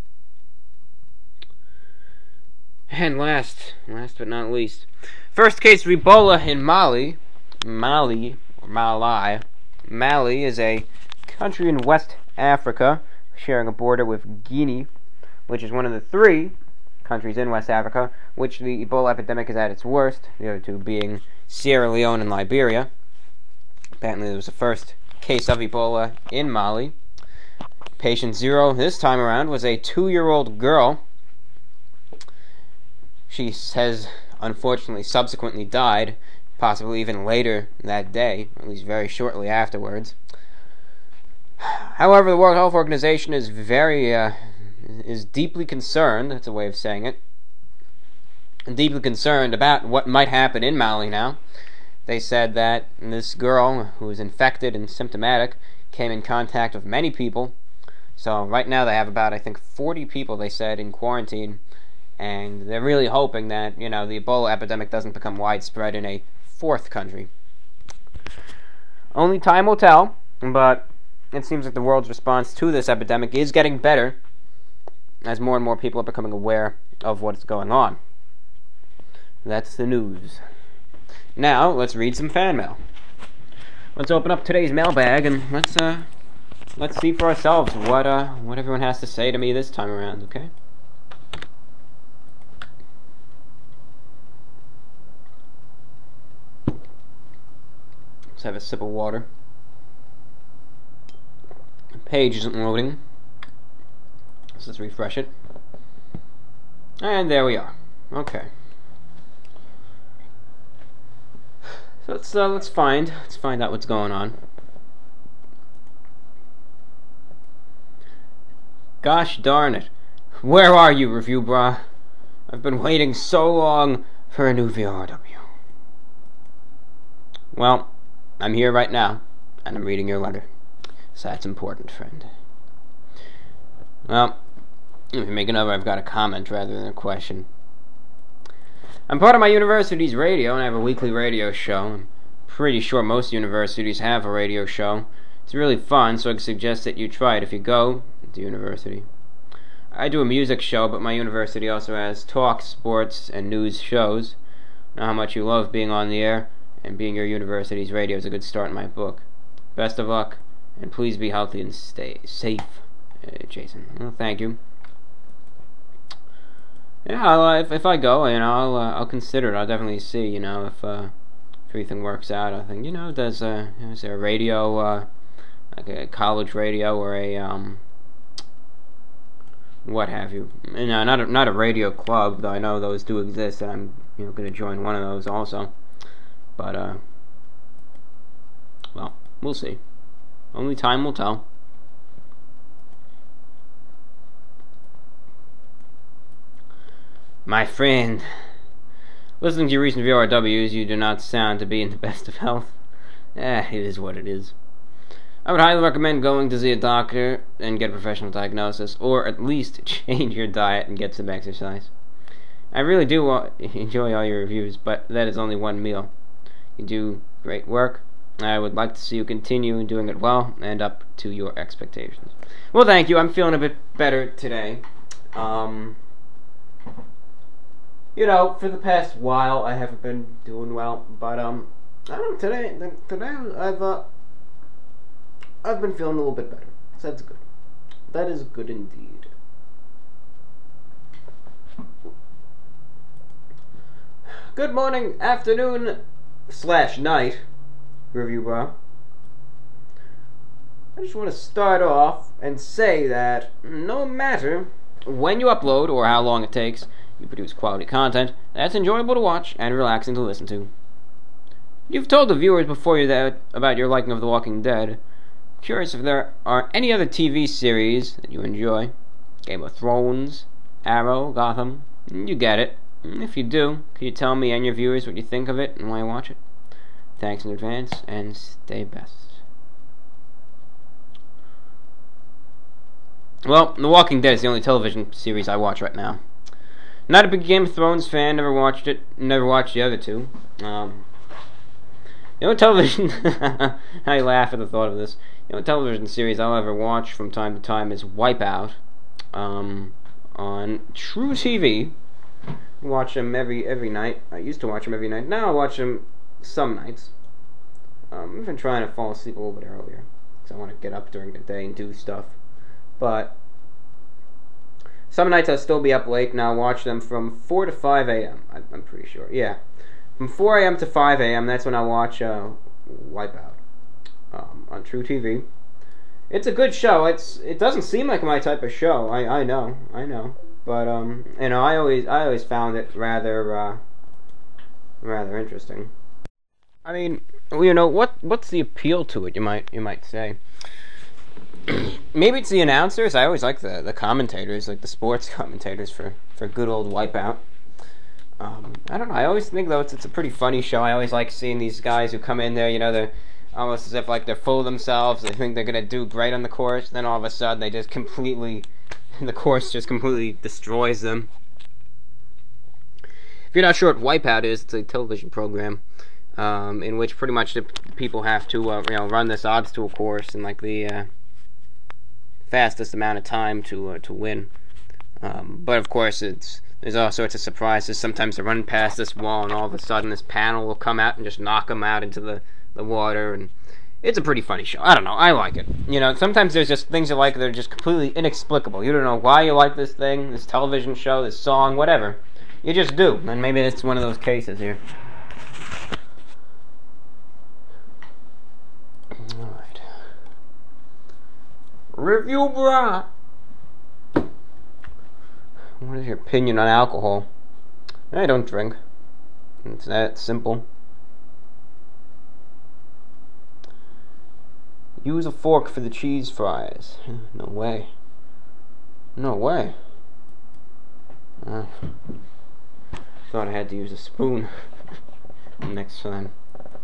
And last, last but not least, first case of Ebola in Mali. Mali, or Mali. Mali is a country in West Africa, sharing a border with Guinea, which is one of the three countries in West Africa which the Ebola epidemic is at its worst, the other two being Sierra Leone and Liberia. Apparently there was the first case of Ebola in Mali. Patient zero this time around was a two-year-old girl. She has unfortunately subsequently died, possibly even later that day, or at least very shortly afterwards. However, the World Health Organization is very, uh, is deeply concerned, that's a way of saying it, deeply concerned about what might happen in Mali now. They said that this girl, who was infected and symptomatic, came in contact with many people. So right now they have about, I think, forty people, they said, in quarantine. And they're really hoping that, you know, the Ebola epidemic doesn't become widespread in a fourth country. Only time will tell, but it seems like the world's response to this epidemic is getting better as more and more people are becoming aware of what's going on. That's the news. Now, let's read some fan mail. Let's open up today's mailbag and let's uh let's see for ourselves what uh what everyone has to say to me this time around, okay? Let's have a sip of water. The page isn't loading. So let's refresh it. And there we are. Okay. So let's uh, let's find let's find out what's going on. Gosh darn it! Where are you, Review Bra? I've been waiting so long for a new V O R W. Well, I'm here right now, and I'm reading your letter. So that's important, friend. Well, if you make it over, I've got a comment rather than a question. I'm part of my university's radio, and I have a weekly radio show. I'm pretty sure most universities have a radio show. It's really fun, so I suggest that you try it if you go to university. I do a music show, but my university also has talk, sports, and news shows. I know how much you love being on the air, and being your university's radio is a good start in my book. Best of luck, And please be healthy and stay safe, uh, Jason. Well, thank you. Yeah, I'll, uh, if if I go, you know, I'll uh, I'll consider it. I'll definitely see, you know, if uh, if everything works out. I think, you know, does uh, is there a radio, uh, like a college radio or a um, what have you? You know, not a, not a radio club, though I know those do exist, and I'm, you know, going to join one of those also. But uh, well, we'll see. Only time will tell. My friend, listening to your recent V O R Ws, you do not sound to be in the best of health. Eh, it is what it is. I would highly recommend going to see a doctor and get a professional diagnosis, or at least change your diet and get some exercise. I really do enjoy all your reviews, but that is only one meal. You do great work. I would like to see you continue doing it well and up to your expectations. Well, thank you. I'm feeling a bit better today. Um... You know, for the past while, I haven't been doing well, but, um, I don't know, today, today, I've, uh, I've been feeling a little bit better, so that's good. That is good indeed. Good morning, afternoon, slash night, Review Bro. I just want to start off and say that no matter when you upload or how long it takes, you produce quality content that's enjoyable to watch and relaxing to listen to. You've told the viewers before you that about your liking of The Walking Dead. Curious if there are any other T V series that you enjoy. Game of Thrones, Arrow, Gotham. You get it. If you do, can you tell me and your viewers what you think of it and why you watch it? Thanks in advance, and stay best. Well, The Walking Dead is the only television series I watch right now. Not a big Game of Thrones fan, never watched it, never watched the other two. Um, the only television, I laugh at the thought of this, the only television series I'll ever watch from time to time is Wipeout, um, on True T V. I watch them every, every night. I used to watch them every night. Now I watch them some nights. Um, I've been trying to fall asleep a little bit earlier, because I want to get up during the day and do stuff. But some nights I'll still be up late, and I'll watch them from four to five a m I'm pretty sure. Yeah. From four a m to five a m, that's when I watch uh, Wipeout um, on True T V. It's a good show. It's It doesn't seem like my type of show. I, I know. I know. But, um, you know, I always I always found it rather, uh, rather interesting. I mean, you know, what what's the appeal to it, you might, you might say? Maybe it's the announcers. I always like the, the commentators, like the sports commentators for, for good old Wipeout. Um, I don't know. I always think, though, it's, it's a pretty funny show. I always like seeing these guys who come in there, you know, they're almost as if, like, they're full of themselves. They think they're going to do great on the course. Then all of a sudden, they just completely, the course just completely destroys them. If you're not sure what Wipeout is, it's a television program um, in which pretty much the people have to, uh, you know, run this obstacle course in, like, the Uh, fastest amount of time to uh, to win. Um, but of course, it's there's all sorts of surprises. Sometimes they're running past this wall, and all of a sudden, this panel will come out and just knock them out into the the water. And it's a pretty funny show. I don't know. I like it. You know, sometimes there's just things you like that are just completely inexplicable. You don't know why you like this thing, this television show, this song, whatever. You just do, and maybe it's one of those cases here. Review Bra. What is your opinion on alcohol? I don't drink. It's that simple. Use a fork for the cheese fries. No way. No way. Uh, thought I had to use a spoon next time.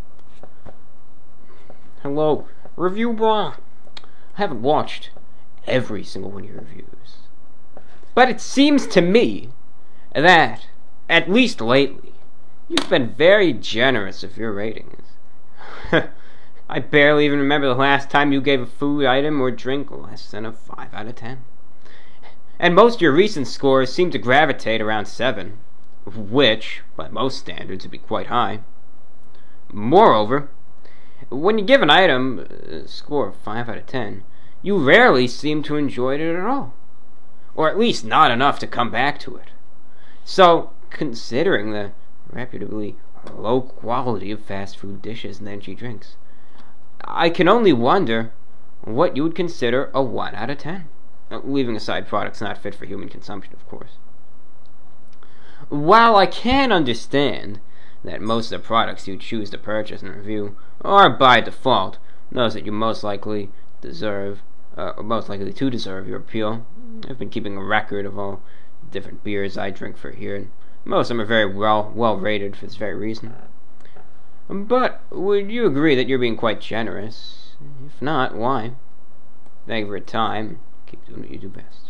Hello, Review Bra. I haven't watched every single one of your reviews, but it seems to me that, at least lately, you've been very generous with your ratings. I barely even remember the last time you gave a food item or drink less than a five out of ten. And most of your recent scores seem to gravitate around seven, which, by most standards, would be quite high. Moreover, When you give an item a score of five out of ten, you rarely seem to enjoy it at all. Or at least not enough to come back to it. So, considering the reputably low quality of fast food dishes and energy drinks, I can only wonder what you would consider a one out of ten. Leaving aside products not fit for human consumption, of course. While I can understand that most of the products you choose to purchase and review are by default those that you most likely deserve, uh, or most likely to deserve your appeal. I've been keeping a record of all different beers I drink for here, and most of them are very well well rated for this very reason. But would you agree that you're being quite generous? If not, why? Thank you for your time. Keep doing what you do best.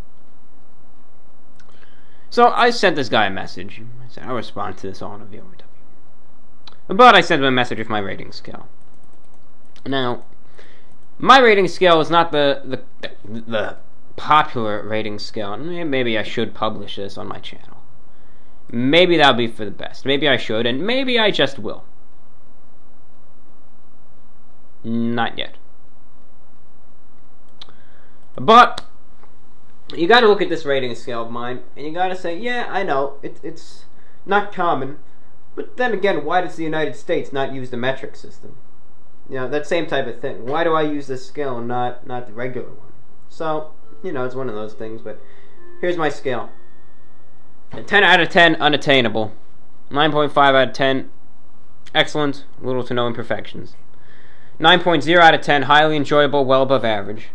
So I sent this guy a message. I said I'll respond to this all on a V O W. But I sent him a message with my rating scale. Now, my rating scale is not the the the popular rating scale. Maybe I should publish this on my channel. Maybe that'll be for the best. Maybe I should, and maybe I just will. Not yet. But you got to look at this rating scale of mine, and you got to say, yeah, I know it, it's not common, but then again, why does the United States not use the metric system? You know, that same type of thing. Why do I use this scale and not not the regular one? So, you know, it's one of those things. But here's my scale: a ten out of ten, unattainable; nine point five out of ten, excellent, little to no imperfections; nine point zero out of ten, highly enjoyable, well above average;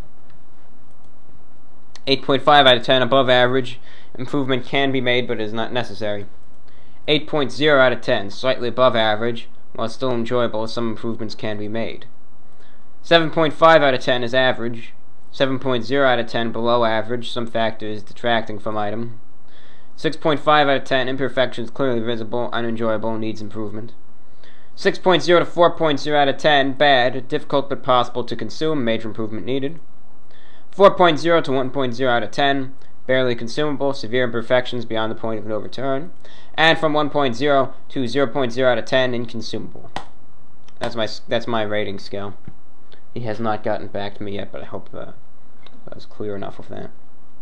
eight point five out of ten, above average, improvement can be made but is not necessary; eight point zero out of ten, slightly above average, while still enjoyable, some improvements can be made; seven point five out of ten is average; seven point zero out of ten, below average, some factors detracting from item; six point five out of ten, imperfections clearly visible, unenjoyable, needs improvement; six point zero to four point zero out of ten, bad, difficult but possible to consume, major improvement needed; four point zero to one point zero out of ten, barely consumable, severe imperfections beyond the point of no return; and from one point zero to zero point zero out of ten, inconsumable. That's my that's my rating scale. He has not gotten back to me yet, but I hope uh, I was clear enough of that.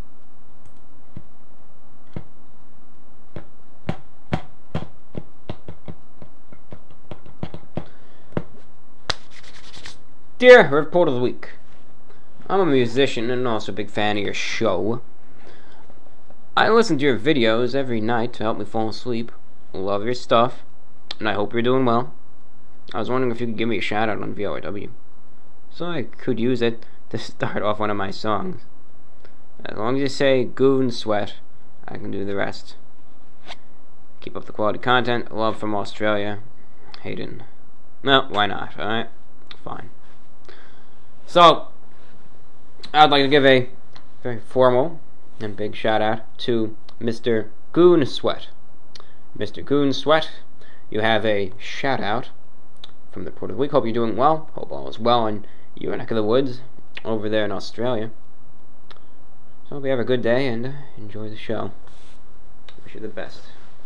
Dear Report of the Week, I'm a musician and also a big fan of your show. I listen to your videos every night to help me fall asleep. Love your stuff, and I hope you're doing well. I was wondering if you could give me a shout out on V O W, so I could use it to start off one of my songs. As long as you say "Goon Sweat," I can do the rest. Keep up the quality content. Love from Australia, Hayden. No, why not? Alright, fine. So, I'd like to give a very formal and big shout out to Mister Goon Sweat. Mister Goon Sweat, you have a shout out from the Report of the Week. Hope you're doing well. Hope all is well in your neck of the woods over there in Australia. So hope you have a good day and uh, enjoy the show. Wish you the best.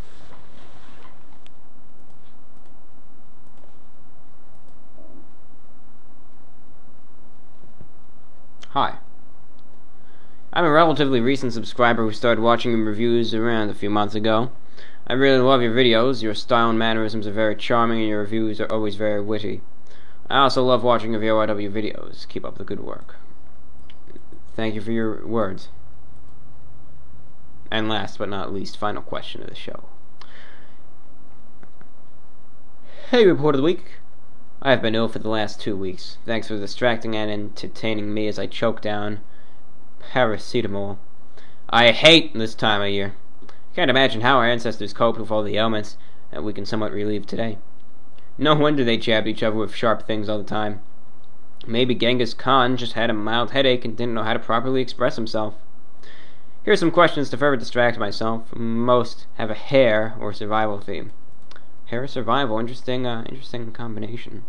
Hi. I'm a relatively recent subscriber who started watching your reviews around a few months ago. I really love your videos. Your style and mannerisms are very charming, and your reviews are always very witty. I also love watching your V O W videos. Keep up the good work. Thank you for your words. And last but not least, final question of the show. Hey, Report of the Week. I have been ill for the last two weeks. Thanks for distracting and entertaining me as I choke down paracetamol. I hate this time of year. Can't imagine how our ancestors coped with all the ailments that we can somewhat relieve today. No wonder they jabbed each other with sharp things all the time. Maybe Genghis Khan just had a mild headache and didn't know how to properly express himself. Here are some questions to further distract myself. Most have a hair or survival theme. Hair or survival, interesting, uh, interesting combination.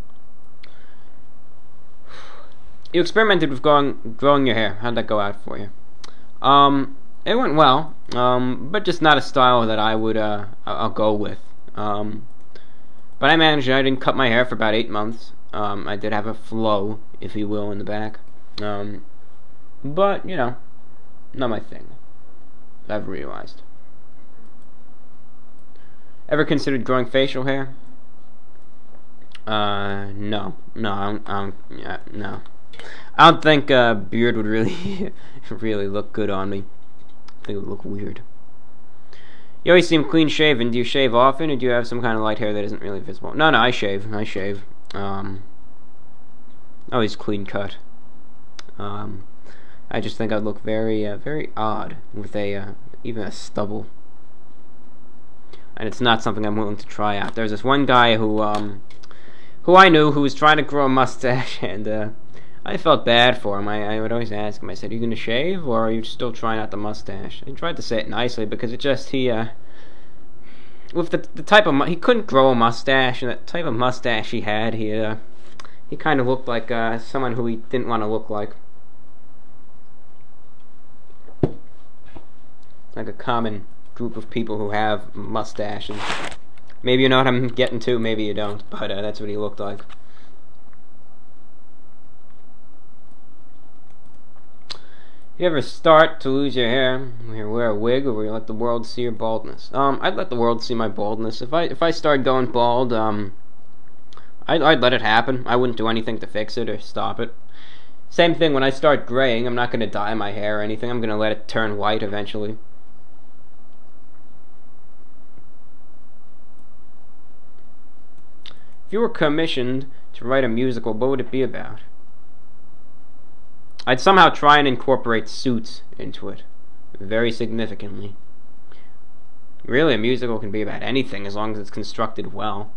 You experimented with growing, growing your hair. How'd that go out for you? Um, it went well, um, but just not a style that I would, uh, I'll go with. Um, But I managed it. I didn't cut my hair for about eight months. Um, I did have a flow, if you will, in the back. Um, but, you know, not my thing. I've realized. Ever considered growing facial hair? Uh, no. No, I don't, I don't yeah, no. I don't think a uh, beard would really, really look good on me. I think it would look weird. You always seem clean shaven. Do you shave often, or do you have some kind of light hair that isn't really visible? No, no, I shave. I shave. Um, always clean cut. Um, I just think I'd look very, uh, very odd with a, uh, even a stubble. And it's not something I'm willing to try out. There's this one guy who, um, who I knew who was trying to grow a mustache, and, uh, I felt bad for him. I, I would always ask him, I said, are you going to shave, or are you still trying out the mustache? I tried to say it nicely, because it just, he, uh, with the, the type of, mu he couldn't grow a mustache, and the type of mustache he had, he, uh, he kind of looked like, uh, someone who he didn't want to look like. Like a common group of people who have mustaches. Maybe you know what I'm getting to, maybe you don't, but, uh, that's what he looked like. You ever start to lose your hair? You wear a wig, or will you let the world see your baldness? Um, I'd let the world see my baldness. If I if I started going bald, um, I'd, I'd let it happen. I wouldn't do anything to fix it or stop it. Same thing when I start graying. I'm not going to dye my hair or anything. I'm going to let it turn white eventually. If you were commissioned to write a musical, what would it be about? I'd somehow try and incorporate suits into it, very significantly. Really, a musical can be about anything as long as it's constructed well.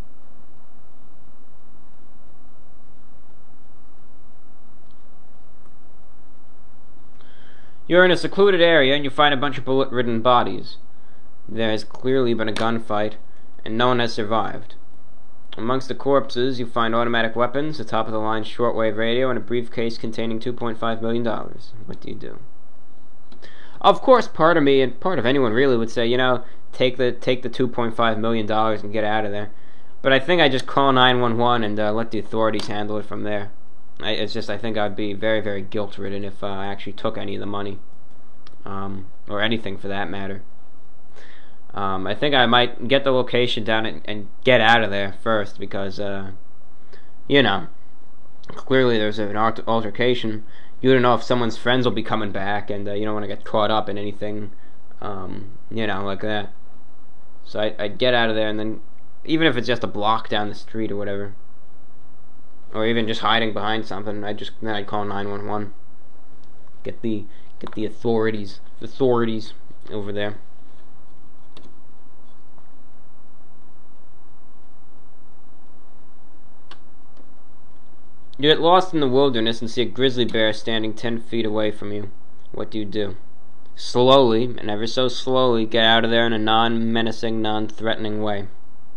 You're in a secluded area and you find a bunch of bullet-ridden bodies. There has clearly been a gunfight, and no one has survived. Amongst the corpses, you find automatic weapons, a top-of-the-line shortwave radio, and a briefcase containing two point five million dollars. What do you do? Of course, part of me, and part of anyone really, would say, you know, take the take the two point five million dollars and get out of there. But I think I just call nine one one and uh, let the authorities handle it from there. I, it's just, I think I'd be very, very guilt-ridden if uh, I actually took any of the money. Um, or anything for that matter. Um, I think I might get the location down and, and get out of there first, because, uh, you know, clearly there's an altercation. You don't know if someone's friends will be coming back, and uh, you don't want to get caught up in anything, um, you know, like that. So I, I'd get out of there, and then, even if it's just a block down the street or whatever, or even just hiding behind something, I just then I'd call nine one one. Get the get the authorities, authorities over there. You get lost in the wilderness and see a grizzly bear standing ten feet away from you. What do you do? Slowly, and ever so slowly, get out of there in a non-menacing, non-threatening way.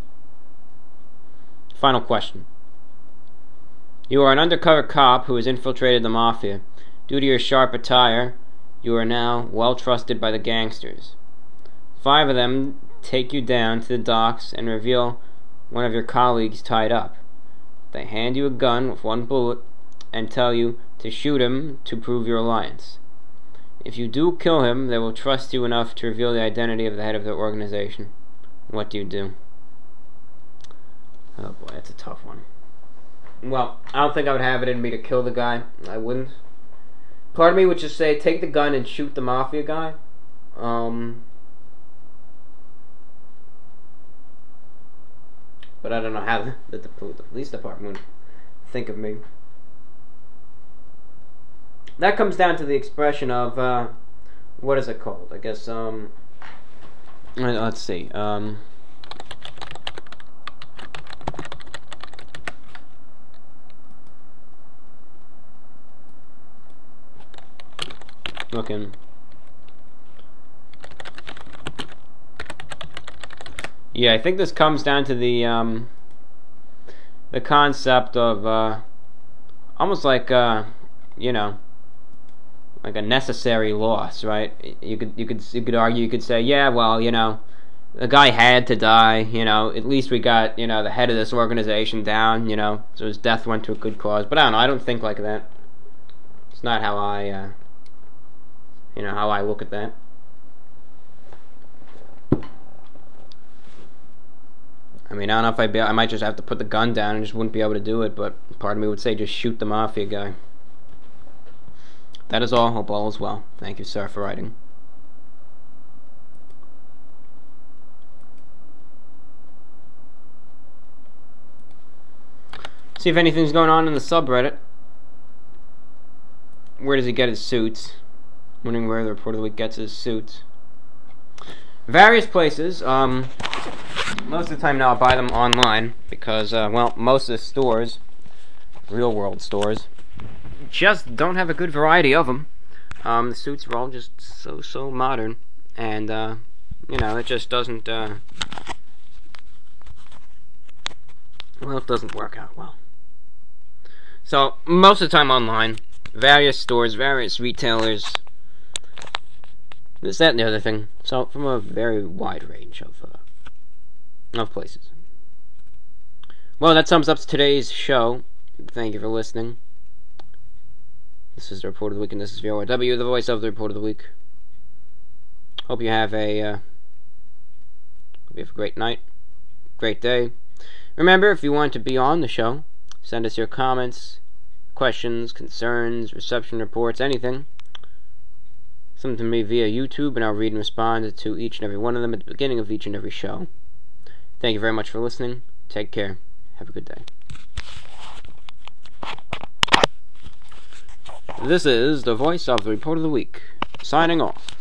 Final question. You are an undercover cop who has infiltrated the mafia. Due to your sharp attire, you are now well trusted by the gangsters. Five of them take you down to the docks and reveal one of your colleagues tied up. They hand you a gun with one bullet and tell you to shoot him to prove your alliance. If you do kill him, they will trust you enough to reveal the identity of the head of their organization. What do you do? Oh boy, that's a tough one. Well, I don't think I would have it in me to kill the guy. I wouldn't. Part of me would just say, take the gun and shoot the mafia guy. Um... But I don't know how the, the, the police department would think of me. That comes down to the expression of, uh, what is it called? I guess, um, let's see, um, looking. Yeah, I think this comes down to the um, the concept of uh, almost like uh, you know, like a necessary loss, right? You could you could you could argue, you could say, yeah, well, you know, the guy had to die, you know. At least we got, you know, the head of this organization down, you know, so his death went to a good cause. But I don't know, I don't think like that. It's not how I, uh, you know, how I look at that. I mean, I don't know if I'd be, I might just have to put the gun down and just wouldn't be able to do it, but part of me would say just shoot the mafia guy. That is all. Hope all is well. Thank you, sir, for writing. See if anything's going on in the subreddit. Where does he get his suits? Wondering where the Report of the Week gets his suits. Various places. Um, most of the time now I buy them online because, uh, well, most of the stores, real world stores, just don't have a good variety of them. Um, the suits are all just so, so modern. And, uh, you know, it just doesn't, uh, well, it doesn't work out well. So, most of the time online, various stores, various retailers, this, that, and the other thing. So, from a very wide range of, uh, of places. Well, that sums up today's show. Thank you for listening. This is the Report of the Week, and this is V O R W, the voice of the Report of the Week. Hope you have a, uh, hope you have a great night, great day. Remember, if you want to be on the show, send us your comments, questions, concerns, reception reports, anything. Send them to me via YouTube, and I'll read and respond to each and every one of them at the beginning of each and every show. Thank you very much for listening. Take care. Have a good day. This is the voice of the Report of the Week, signing off.